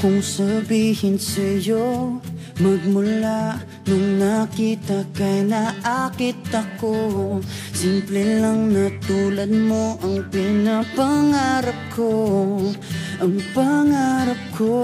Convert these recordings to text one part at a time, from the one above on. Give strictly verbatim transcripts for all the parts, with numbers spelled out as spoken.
kong sabihin sa'yo, magmula nung nakita kay naakit ako. Simple lang na tulad mo ang pinapangarap ko, ang pangarap ko.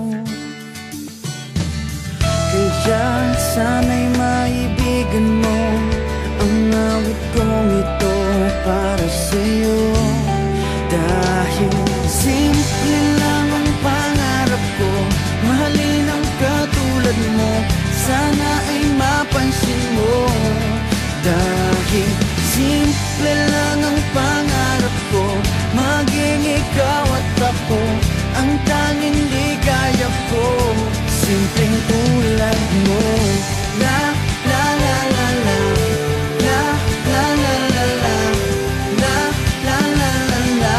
Kaya sana'y maibigan mo ang awit kong ito para sa'yo. Dahil simple lang ang pangarap ko, mahalin ang katulad mo, sana ay mapansin mo. Dahil simple lang ang pangarap ko, maging ikaw at ako ang tanging ligaya ko. Simpleng tulad mo. La la la la la, la la la la la, la la la la la.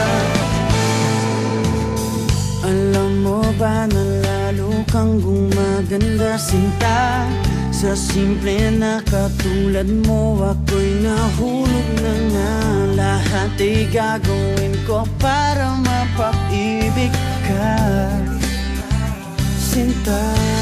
Alam mo ba na lalo kang gumaganda, sinta, sa simple na katulad mo. Ako'y nahulog na nga, lahat ay gagawin ko para mapag-ibig ka, sinta.